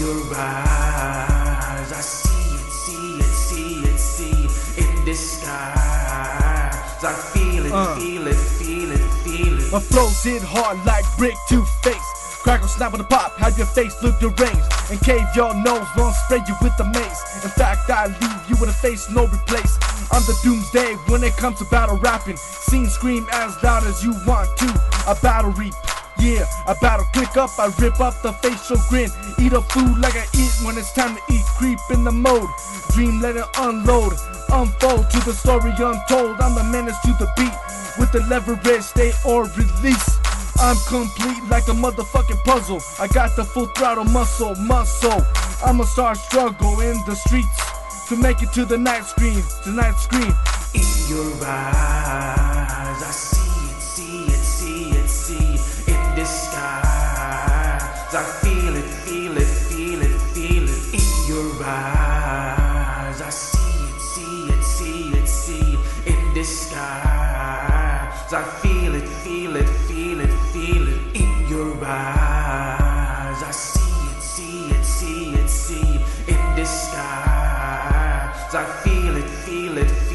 your eyes, I see it, see it, see it, see it in disguise. I feel it, feel it, feel it, feel it. My flows hit hard like brick to face. Crackle, snap on the pop, have your face look deranged. And cave your nose, won't spray you with the mace. In fact, I leave you with a face no replace. I'm the doomsday when it comes to battle rapping. Scene scream as loud as you want to. A battle reap, yeah, a battle click up. I rip up the facial grin. Eat up food like I eat when it's time to eat. Creep in the mode, dream let it unload. Unfold to the story untold. I'm the menace to the beat. With the leverage, stay or release. I'm complete like a motherfucking puzzle. I got the full throttle muscle. I'ma start struggle in the streets to make it to the night screen. In your eyes, I see it, see it, see it, see it in disguise. I feel it, feel it, feel it, feel it in your eyes. I see it, see it, see it, see it in disguise. I feel it, feel it, feel it, feel it in your eyes. I see it, see it, see it, see it in disguise. I feel it, feel it.